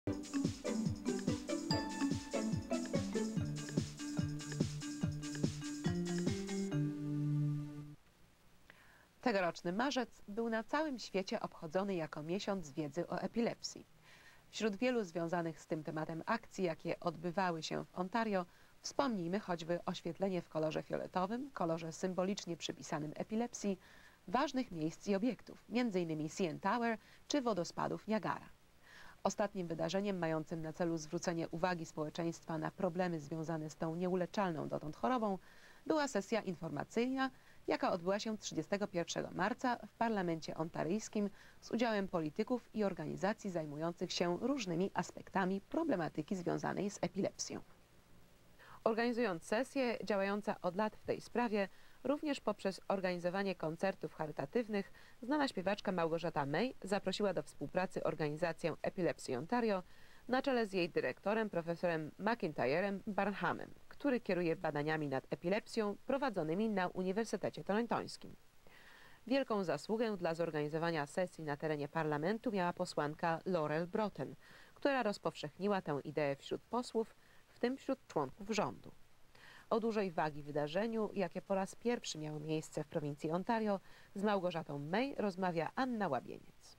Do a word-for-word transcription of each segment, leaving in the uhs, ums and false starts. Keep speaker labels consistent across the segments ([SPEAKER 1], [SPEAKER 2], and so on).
[SPEAKER 1] Tegoroczny marzec był na całym świecie obchodzony jako miesiąc wiedzy o epilepsji. Wśród wielu związanych z tym tematem akcji, jakie odbywały się w Ontario, wspomnijmy choćby oświetlenie w kolorze fioletowym, kolorze symbolicznie przypisanym epilepsji, ważnych miejsc i obiektów, między innymi C N Tower czy wodospadów Niagara. Ostatnim wydarzeniem mającym na celu zwrócenie uwagi społeczeństwa na problemy związane z tą nieuleczalną dotąd chorobą była sesja informacyjna, jaka odbyła się trzydziestego pierwszego marca w parlamencie ontaryjskim z udziałem polityków i organizacji zajmujących się różnymi aspektami problematyki związanej z epilepsją. Organizując sesję działająca od lat w tej sprawie, również poprzez organizowanie koncertów charytatywnych, znana śpiewaczka Małgorzata May zaprosiła do współpracy organizację Epilepsy Ontario na czele z jej dyrektorem, profesorem McIntyrem Barnhamem, który kieruje badaniami nad epilepsją prowadzonymi na Uniwersytecie Torontońskim. Wielką zasługę dla zorganizowania sesji na terenie parlamentu miała posłanka Laurel Broughton, która rozpowszechniła tę ideę wśród posłów, w tym wśród członków rządu. O dużej wagi wydarzeniu, jakie po raz pierwszy miało miejsce w prowincji Ontario, z Małgorzatą May rozmawia Anna Łabieniec.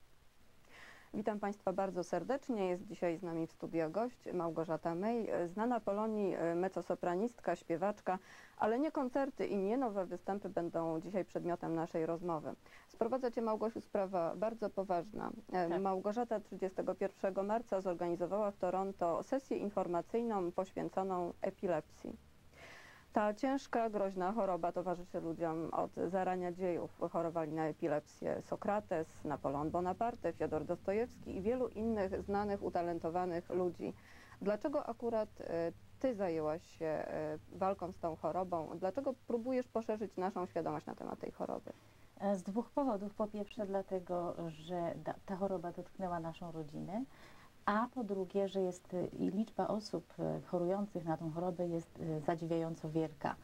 [SPEAKER 2] Witam Państwa bardzo serdecznie. Jest dzisiaj z nami w studio gość Małgorzata May, znana Polonii mezzosopranistka, śpiewaczka, ale nie koncerty i nie nowe występy będą dzisiaj przedmiotem naszej rozmowy. Sprowadza Cię, Małgosiu, sprawa bardzo poważna. Tak. Małgorzata trzydziestego pierwszego marca zorganizowała w Toronto sesję informacyjną poświęconą epilepsji. Ta ciężka, groźna choroba towarzyszy ludziom od zarania dziejów. Chorowali na epilepsję Sokrates, Napoleon Bonaparte, Fiodor Dostojewski i wielu innych znanych, utalentowanych ludzi. Dlaczego akurat Ty zajęłaś się walką z tą chorobą? Dlaczego próbujesz poszerzyć naszą świadomość na temat tej choroby?
[SPEAKER 3] Z dwóch powodów. Po pierwsze dlatego, że ta choroba dotknęła naszą rodzinę, a po drugie, że jest i liczba osób chorujących na tą chorobę jest zadziwiająco wielka.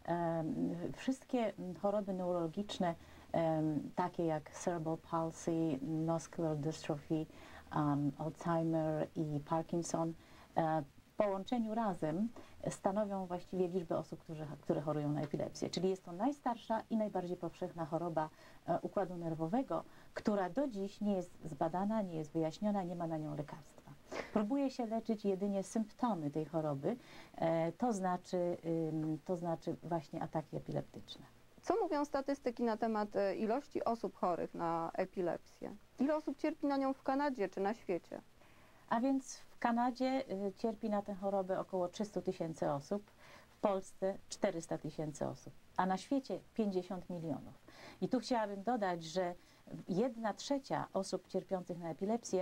[SPEAKER 3] Wszystkie choroby neurologiczne, takie jak cerebral palsy, muscular dystrophy, Alzheimer i Parkinson, w połączeniu razem stanowią właściwie liczbę osób, które, które chorują na epilepsję. Czyli jest to najstarsza i najbardziej powszechna choroba układu nerwowego, która do dziś nie jest zbadana, nie jest wyjaśniona, nie ma na nią lekarstwa. Próbuje się leczyć jedynie symptomy tej choroby, to znaczy, to znaczy właśnie ataki epileptyczne.
[SPEAKER 2] Co mówią statystyki na temat ilości osób chorych na epilepsję? Ile osób cierpi na nią w Kanadzie czy na świecie?
[SPEAKER 3] A więc w Kanadzie cierpi na tę chorobę około trzysta tysięcy osób, w Polsce czterysta tysięcy osób, a na świecie pięćdziesiąt milionów. I tu chciałabym dodać, że jedna trzecia osób cierpiących na epilepsję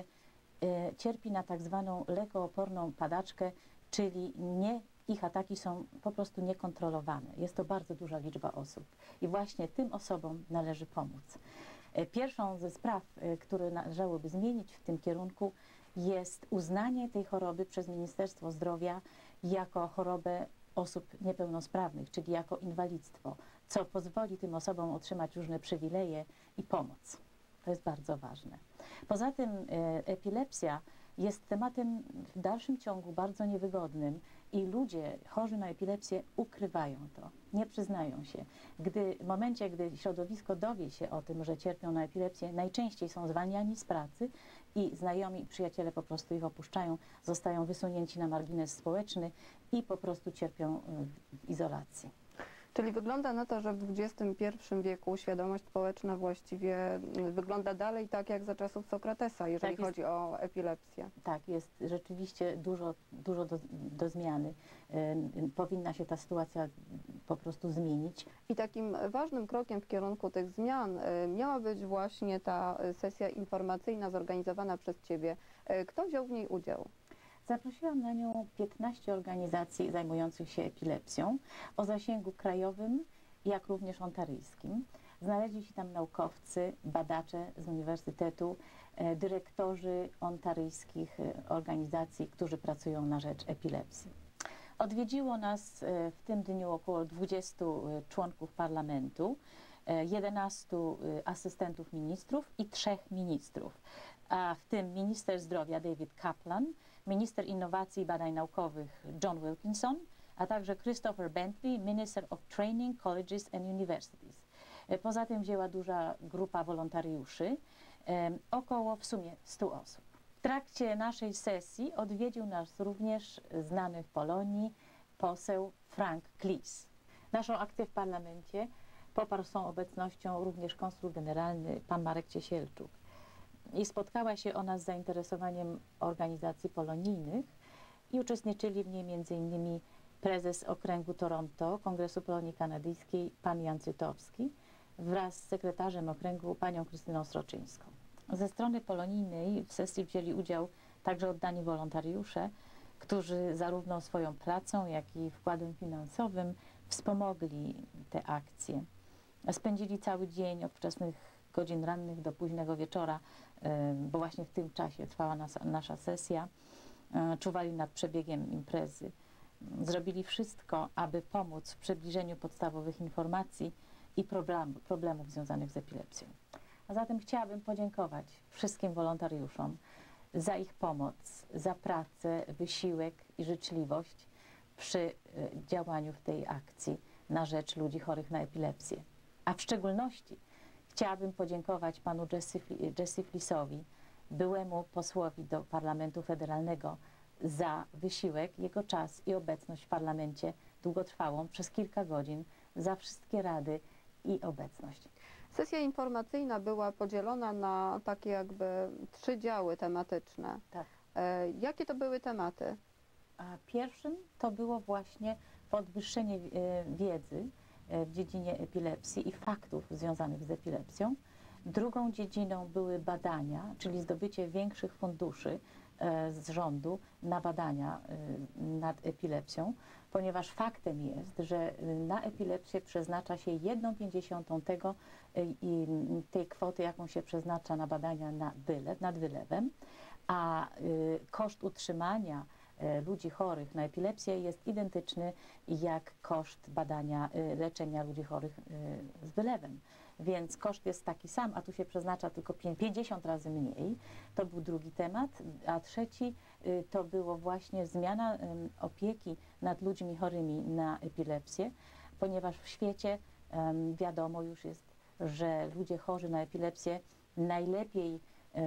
[SPEAKER 3] y, cierpi na tak zwaną lekooporną padaczkę, czyli nie, ich ataki są po prostu niekontrolowane. Jest to bardzo duża liczba osób i właśnie tym osobom należy pomóc. Y, pierwszą ze spraw, y, które należałoby zmienić w tym kierunku, jest uznanie tej choroby przez Ministerstwo Zdrowia jako chorobę osób niepełnosprawnych, czyli jako inwalidztwo, co pozwoli tym osobom otrzymać różne przywileje i pomoc. To jest bardzo ważne. Poza tym e, epilepsja jest tematem w dalszym ciągu bardzo niewygodnym i ludzie chorzy na epilepsję ukrywają to, nie przyznają się. Gdy, w momencie, gdy środowisko dowie się o tym, że cierpią na epilepsję, najczęściej są zwalniani z pracy i znajomi i przyjaciele po prostu ich opuszczają, zostają wysunięci na margines społeczny i po prostu cierpią w izolacji.
[SPEAKER 2] Czyli wygląda na to, że w dwudziestym pierwszym wieku świadomość społeczna właściwie wygląda dalej tak jak za czasów Sokratesa, jeżeli tak chodzi o epilepsję.
[SPEAKER 3] Tak, jest rzeczywiście dużo, dużo do, do zmiany. Yy, powinna się ta sytuacja po prostu zmienić.
[SPEAKER 2] I takim ważnym krokiem w kierunku tych zmian y, miała być właśnie ta sesja informacyjna zorganizowana przez Ciebie. Y, kto wziął w niej udział?
[SPEAKER 3] Zaprosiłam na nią piętnaście organizacji zajmujących się epilepsją o zasięgu krajowym, jak również ontaryjskim. Znaleźli się tam naukowcy, badacze z uniwersytetu, e, dyrektorzy ontaryjskich organizacji, którzy pracują na rzecz epilepsji. Odwiedziło nas e, w tym dniu około dwudziestu członków parlamentu, jedenastu asystentów ministrów i trzech ministrów. a w tym minister zdrowia David Kaplan, minister innowacji i badań naukowych John Wilkinson, a także Christopher Bentley, Minister of Training, Colleges and Universities. Poza tym wzięła duża grupa wolontariuszy, około w sumie stu osób. W trakcie naszej sesji odwiedził nas również znany w Polonii poseł Frank Klis. Naszą akcję w parlamencie poparł swą obecnością również konsul generalny pan Marek Ciesielczuk. I spotkała się ona z zainteresowaniem organizacji polonijnych i uczestniczyli w niej między innymi prezes okręgu Toronto Kongresu Polonii Kanadyjskiej pan Jan Cytowski wraz z sekretarzem okręgu panią Krystyną Sroczyńską. Ze strony polonijnej w sesji wzięli udział także oddani wolontariusze, którzy zarówno swoją pracą, jak i wkładem finansowym wspomogli te akcje. Spędzili cały dzień od wczesnych godzin rannych do późnego wieczora, bo właśnie w tym czasie trwała nas, nasza sesja. Czuwali nad przebiegiem imprezy. Zrobili wszystko, aby pomóc w przybliżeniu podstawowych informacji i problem, problemów związanych z epilepsją. A zatem chciałabym podziękować wszystkim wolontariuszom za ich pomoc, za pracę, wysiłek i życzliwość przy działaniu w tej akcji na rzecz ludzi chorych na epilepsję. A w szczególności chciałabym podziękować panu Jesse Flisowi, byłemu posłowi do Parlamentu Federalnego, za wysiłek, jego czas i obecność w parlamencie długotrwałą przez kilka godzin, za wszystkie rady i obecność.
[SPEAKER 2] Sesja informacyjna była podzielona na takie jakby trzy działy tematyczne.
[SPEAKER 3] Tak.
[SPEAKER 2] E, jakie to były tematy?
[SPEAKER 3] A pierwszym to było właśnie podwyższenie wiedzy w dziedzinie epilepsji i faktów związanych z epilepsją. Drugą dziedziną były badania, czyli zdobycie większych funduszy z rządu na badania nad epilepsją, ponieważ faktem jest, że na epilepsję przeznacza się jedną pięćdziesiątą tego i tej kwoty, jaką się przeznacza na badania na wylew, nad wylewem, a koszt utrzymania ludzi chorych na epilepsję jest identyczny jak koszt badania, leczenia ludzi chorych z wylewem. Więc koszt jest taki sam, a tu się przeznacza tylko pięćdziesiąt razy mniej. To był drugi temat, a trzeci to było właśnie zmiana opieki nad ludźmi chorymi na epilepsję, ponieważ w świecie wiadomo już jest, że ludzie chorzy na epilepsję najlepiej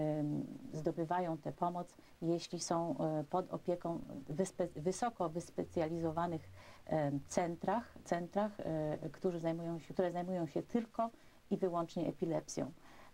[SPEAKER 3] zdobywają tę pomoc, jeśli są pod opieką wyspe, wysoko wyspecjalizowanych centrach, centrach którzy zajmują się, które zajmują się tylko i wyłącznie epilepsją.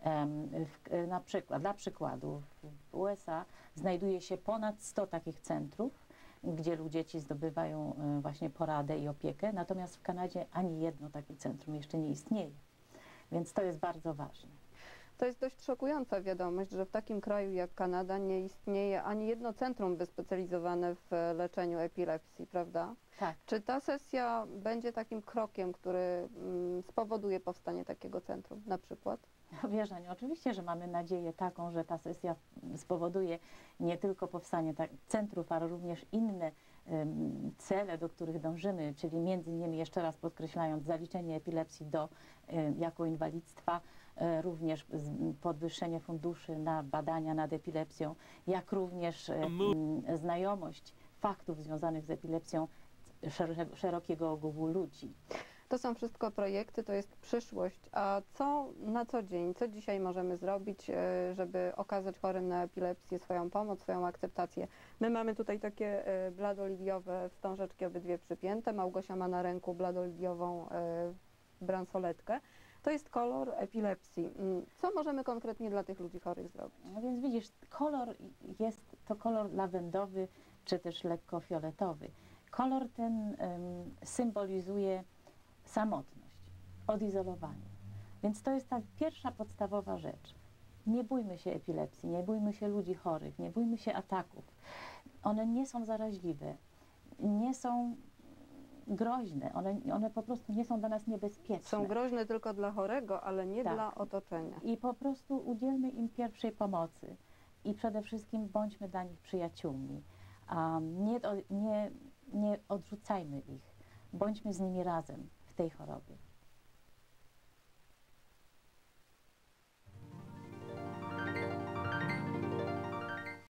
[SPEAKER 3] Na przykład, dla przykładu w U S A znajduje się ponad sto takich centrów, gdzie ludzie ci zdobywają właśnie poradę i opiekę, natomiast w Kanadzie ani jedno takie centrum jeszcze nie istnieje, więc to jest bardzo ważne.
[SPEAKER 2] To jest dość szokująca wiadomość, że w takim kraju jak Kanada nie istnieje ani jedno centrum wyspecjalizowane w leczeniu epilepsji, prawda?
[SPEAKER 3] Tak.
[SPEAKER 2] Czy ta sesja będzie takim krokiem, który mm, spowoduje powstanie takiego centrum na przykład?
[SPEAKER 3] Wiesz, Aniu, oczywiście, że mamy nadzieję taką, że ta sesja spowoduje nie tylko powstanie tak, centrów, ale również inne um, cele, do których dążymy, czyli między innymi, jeszcze raz podkreślając, zaliczenie epilepsji do, um, jako inwalidztwa, um, również podwyższenie funduszy na badania nad epilepsją, jak również um, znajomość faktów związanych z epilepsją szerokiego ogółu ludzi.
[SPEAKER 2] To są wszystko projekty, to jest przyszłość. A co na co dzień, co dzisiaj możemy zrobić, żeby okazać chorym na epilepsję swoją pomoc, swoją akceptację? My mamy tutaj takie bladoliwiowe wstążeczki obydwie przypięte. Małgosia ma na ręku bladoliwiową bransoletkę. To jest kolor epilepsji. Co możemy konkretnie dla tych ludzi chorych zrobić?
[SPEAKER 3] No więc widzisz, kolor jest to kolor lawendowy, czy też lekko fioletowy. Kolor ten um, symbolizuje samotność, odizolowanie. Więc to jest ta pierwsza podstawowa rzecz. Nie bójmy się epilepsji, nie bójmy się ludzi chorych, nie bójmy się ataków. One nie są zaraźliwe, nie są groźne, one, one po prostu nie są dla nas niebezpieczne.
[SPEAKER 2] Są groźne tylko dla chorego, ale nie
[SPEAKER 3] tak.
[SPEAKER 2] dla otoczenia.
[SPEAKER 3] I po prostu udzielmy im pierwszej pomocy i przede wszystkim bądźmy dla nich przyjaciółmi. Um, nie, nie, nie odrzucajmy ich, bądźmy z nimi razem w tej chorobie.